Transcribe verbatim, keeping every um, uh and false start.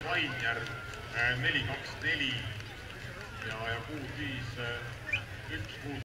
Vainjärv neli kaks neli ja, ja kuus viis üks kuus.